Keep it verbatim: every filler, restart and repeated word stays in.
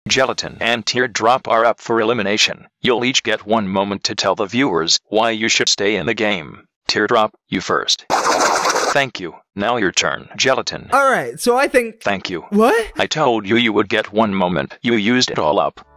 Gelatin and Teardrop are up for elimination. You'll each get one moment to tell the viewers why you should stay in the game. Teardrop, you first. Thank you. Now your turn, Gelatin. Alright, so I think... Thank you. What? I told you you would get one moment. You used it all up.